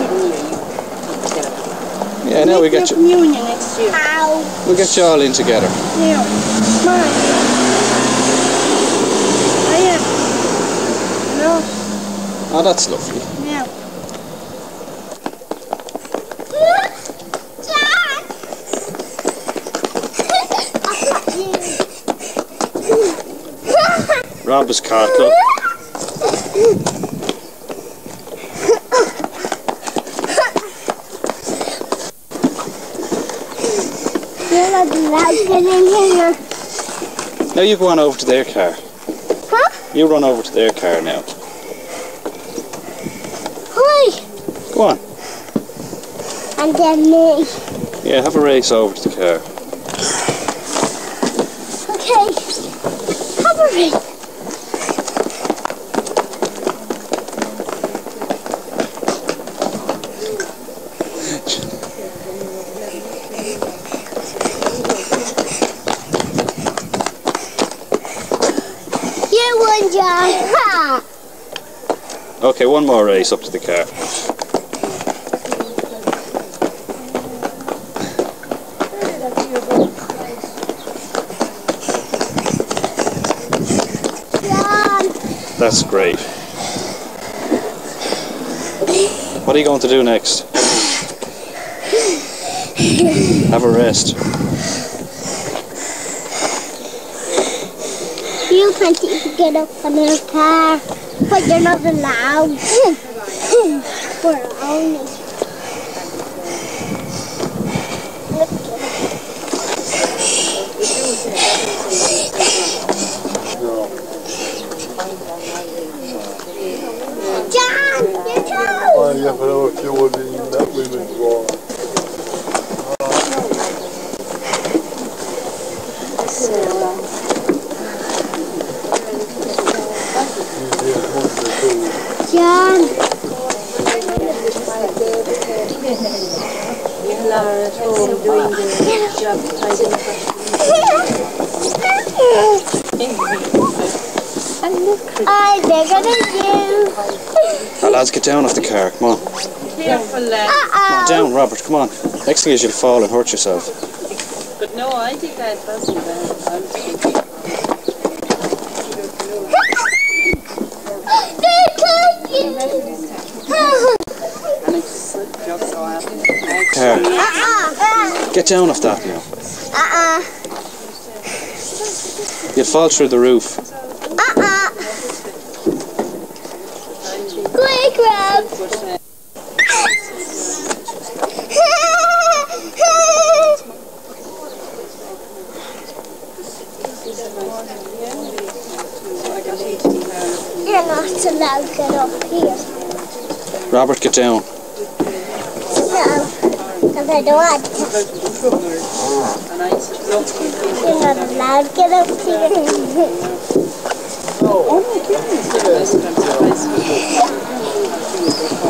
Yeah, now we get you. Communion next year. We'll get you all in together. Yeah. Come on. Oh yeah. Hello. Oh, that's lovely. Yeah. Rob is caught, look. You're not allowed to get in here. Now you go on over to their car. Huh? You run over to their car now. Hi. Go on. And then me. Yeah, have a race over to the car. Okay. Have a race. You won, John. Ha! Okay, one more race up to the car. John. That's great. What are you going to do next? Have a rest. You can't even get up on your car, but you're not allowed. We're only. Look at John, your toe! Oh, yeah, but if you would in that women's war. John! Lara at home doing the job tidying up. And look, I'm bigger than you. Now, lads, get down off the car. Come on. careful, lad. Come on down, Robert. Come on. Next thing is you'll fall and hurt yourself. But no, I think that wasn't bad. Car. Get down off that now. You'll fall through the roof. Quick, Rob. You're not allowed to get up here. Robert, get down. No, because I don't want to. You're not allowed to get up here. Oh my goodness.